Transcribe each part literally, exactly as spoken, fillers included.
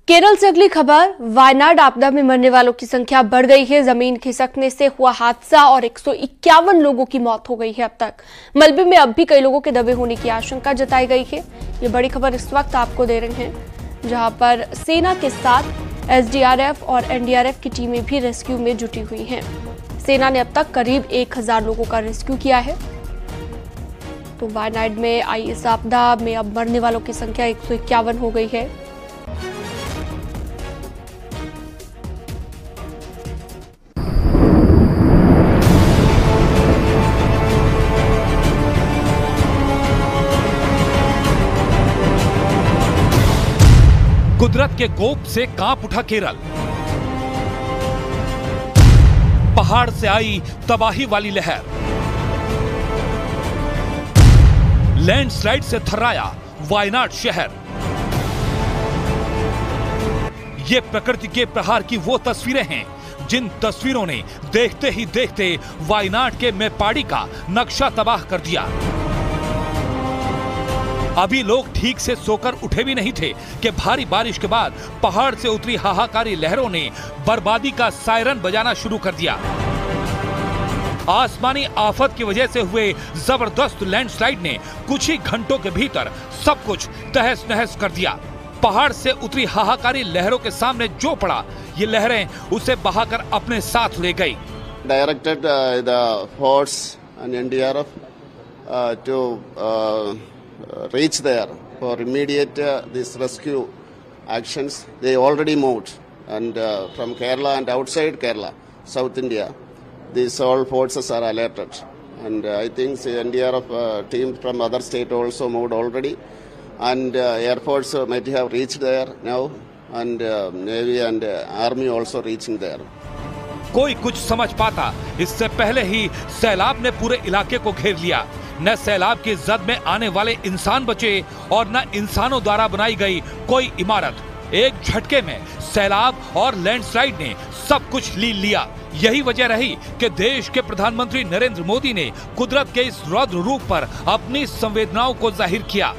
केरल से अगली खबर। वायनाड आपदा में मरने वालों की संख्या बढ़ गई है। जमीन खिसकने से हुआ हादसा और एक सौ इक्यावन लोगों की मौत हो गई है। अब तक मलबे में अब भी कई लोगों के दबे होने की आशंका जताई गई है। ये बड़ी खबर इस वक्त आपको दे रहे हैं, जहां पर सेना के साथ एस डी आर एफ और एन डी आर एफ की टीमें भी रेस्क्यू में जुटी हुई हैं। सेना ने अब तक करीब एक हजार लोगों का रेस्क्यू किया है। तो वायनाड में आई इस आपदा में अब मरने वालों की संख्या एक सौ इक्यावन हो गई है। कुदरत के कोप से कांप उठा केरल। पहाड़ से आई तबाही वाली लहर, लैंडस्लाइड से थर्राया वायनाड शहर। ये प्रकृति के प्रहार की वो तस्वीरें हैं जिन तस्वीरों ने देखते ही देखते वायनाड के मेपाड़ी का नक्शा तबाह कर दिया। अभी लोग ठीक से सोकर उठे भी नहीं थे कि भारी बारिश के बाद पहाड़ से उतरी हाहाकारी लहरों ने बर्बादी का सायरन बजाना शुरू कर दिया। आसमानी आफत की वजह से हुए जबरदस्त लैंडस्लाइड ने कुछ ही घंटों के भीतर सब कुछ तहस नहस कर दिया। पहाड़ से उतरी हाहाकारी लहरों के सामने जो पड़ा, ये लहरें उसे बहाकर अपने साथ ले गई। Directed the force and N D R F to reach there for immediate uh, this rescue actions. They already moved, and uh, from Kerala and outside Kerala, South India, these all forces are alerted, and uh, I think the N D R F uh, team from other state also moved already, and uh, Air Force uh, might have reached there now, and uh, Navy and uh, Army also reaching there. कोई कुछ समझ पाता इससे पहले ही सैलाब ने पूरे इलाके को घेर लिया। न सैलाब की जद में आने वाले इंसान बचे और न इंसानों द्वारा बनाई गई कोई इमारत। एक झटके में सैलाब और लैंडस्लाइड ने सब कुछ लील लिया। यही वजह रही कि देश के प्रधानमंत्री नरेंद्र मोदी ने कुदरत के इस रौद्र रूप पर अपनी संवेदनाओं को जाहिर किया।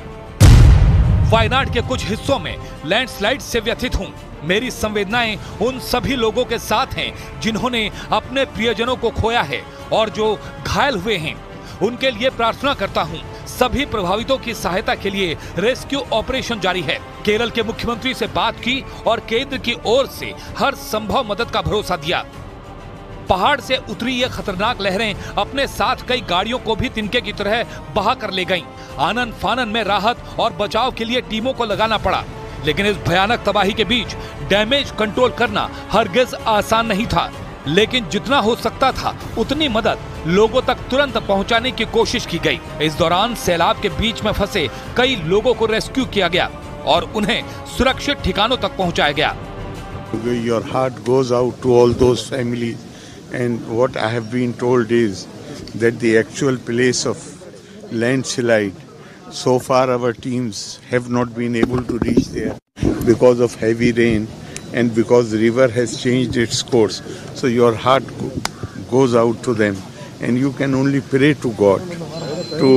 वायनाड के कुछ हिस्सों में लैंडस्लाइड से व्यथित हूँ। मेरी संवेदनाएं उन सभी लोगों के साथ हैं जिन्होंने अपने प्रियजनों को खोया है और जो घायल हुए हैं। उनके लिए प्रार्थना करता हूं। सभी प्रभावितों की सहायता के लिए रेस्क्यू ऑपरेशन जारी है। केरल के मुख्यमंत्री से बात की और केंद्र की ओर से हर संभव मदद का भरोसा दिया। पहाड़ से उतरी ये खतरनाक लहरें अपने साथ कई गाड़ियों को भी तिनके की तरह बहा कर ले गईं। आनन फानन में राहत और बचाव के लिए टीमों को लगाना पड़ा, लेकिन इस भयानक तबाही के बीच डैमेज कंट्रोल करना हरगिज आसान नहीं था। लेकिन जितना हो सकता था उतनी मदद लोगों तक तुरंत पहुंचाने की कोशिश की गई। इस दौरान सैलाब के बीच में फंसे कई लोगों को रेस्क्यू किया गया और उन्हें सुरक्षित ठिकानों तक पहुंचाया गया। Your heart goes out to all those families, and what I have been told is that the actual place of landslide, so far our teams have not been able to reach there because of heavy rain and because the river has changed its course. So your heart goes out to them, and you can only pray to God to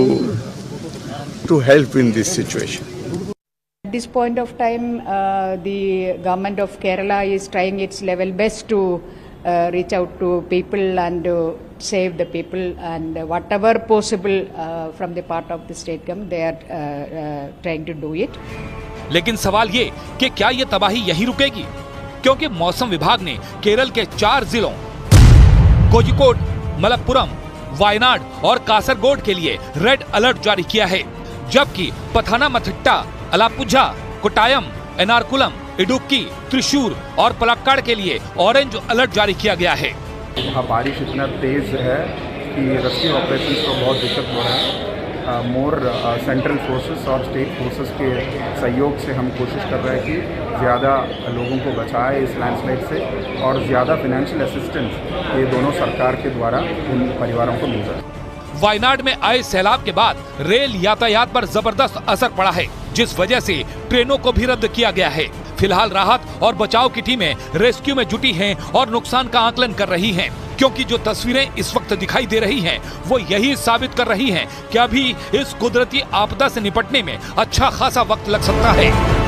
to help in this situation. At this point of time, uh, the government of Kerala is trying its level best to uh, reach out to people and uh, save the people, and uh, whatever possible uh, from the part of the state government, they are uh, uh, trying to do it. लेकिन सवाल ये कि क्या ये तबाही यहीं रुकेगी? क्योंकि मौसम विभाग ने केरल के चार जिलों कोझिकोड, मलप्पुरम, वायनाड और कासरगोड के लिए रेड अलर्ट जारी किया है, जबकि पथानामथिट्टा, अलापुझा, कोट्टायम, एर्नाकुलम, इडुक्की, त्रिशूर और पलक्कड़ के लिए ऑरेंज अलर्ट जारी किया गया है। वहाँ बारिश इतना तेज है कि रेस्क्यू ऑपरेशन को बहुत दिक्कत हो रहा है। मोर सेंट्रल फोर्सेस और स्टेट फोर्सेस के सहयोग से हम कोशिश कर रहे हैं कि ज़्यादा लोगों को बचाए इस लैंडस्लाइड से, और ज़्यादा फाइनेंशियल असिस्टेंस ये दोनों सरकार के द्वारा उन परिवारों को मिल जाए। वायनाड में आए सैलाब के बाद रेल यातायात पर जबरदस्त असर पड़ा है, जिस वजह से ट्रेनों को भी रद्द किया गया है। फिलहाल राहत और बचाव की टीमें रेस्क्यू में जुटी हैं और नुकसान का आकलन कर रही हैं, क्योंकि जो तस्वीरें इस वक्त दिखाई दे रही हैं वो यही साबित कर रही हैं कि अभी इस कुदरती आपदा से निपटने में अच्छा खासा वक्त लग सकता है।